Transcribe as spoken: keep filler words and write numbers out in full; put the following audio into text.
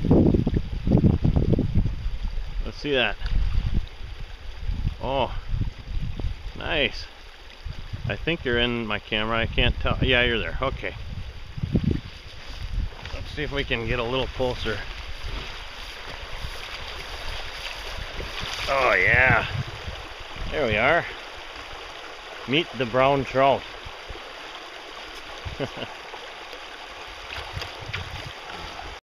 Let's see that. Oh, nice. I think you're in my camera. I can't tell. Yeah, you're there. Okay. Let's see if we can get a little closer. Oh yeah. There we are. Meet the brown trout.